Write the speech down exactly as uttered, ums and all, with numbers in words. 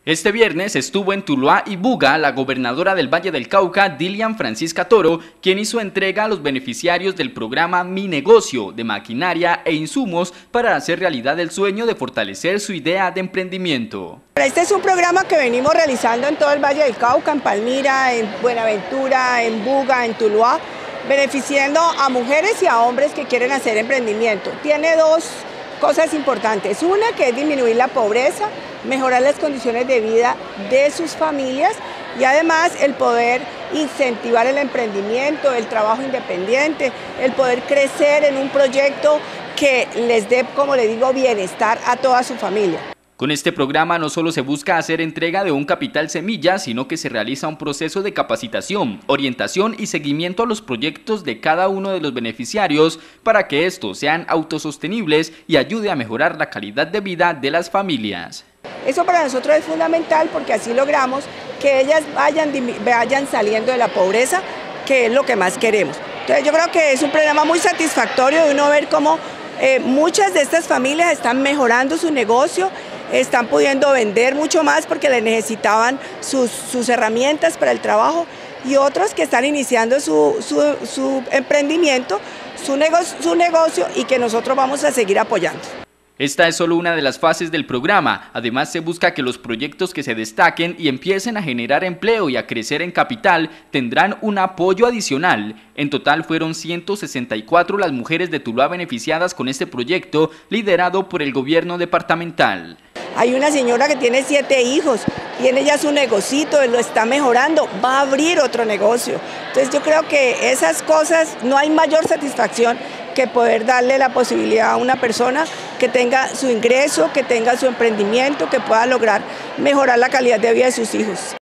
Este viernes estuvo en Tuluá y Buga la gobernadora del Valle del Cauca, Dilian Francisca Toro, quien hizo entrega a los beneficiarios del programa Mi Negocio de maquinaria e insumos para hacer realidad el sueño de fortalecer su idea de emprendimiento. Este es un programa que venimos realizando en todo el Valle del Cauca, en Palmira, en Buenaventura, en Buga, en Tuluá, beneficiando a mujeres y a hombres que quieren hacer emprendimiento. Tiene dos cosas importantes. Una, que es disminuir la pobreza, mejorar las condiciones de vida de sus familias y además el poder incentivar el emprendimiento, el trabajo independiente, el poder crecer en un proyecto que les dé, como le digo, bienestar a toda su familia. Con este programa no solo se busca hacer entrega de un capital semilla, sino que se realiza un proceso de capacitación, orientación y seguimiento a los proyectos de cada uno de los beneficiarios para que estos sean autosostenibles y ayude a mejorar la calidad de vida de las familias. Eso para nosotros es fundamental porque así logramos que ellas vayan, vayan saliendo de la pobreza, que es lo que más queremos. Entonces yo creo que es un programa muy satisfactorio de uno ver cómo eh, muchas de estas familias están mejorando su negocio, están pudiendo vender mucho más porque les necesitaban sus, sus herramientas para el trabajo, y otros que están iniciando su, su, su emprendimiento, su negocio, su negocio y que nosotros vamos a seguir apoyando. Esta es solo una de las fases del programa. Además, se busca que los proyectos que se destaquen y empiecen a generar empleo y a crecer en capital tendrán un apoyo adicional. En total fueron ciento sesenta y cuatro las mujeres de Tuluá beneficiadas con este proyecto liderado por el gobierno departamental. Hay una señora que tiene siete hijos, tiene ya su negocito, lo está mejorando, va a abrir otro negocio. Entonces yo creo que esas cosas, no hay mayor satisfacción que poder darle la posibilidad a una persona que tenga su ingreso, que tenga su emprendimiento, que pueda lograr mejorar la calidad de vida de sus hijos.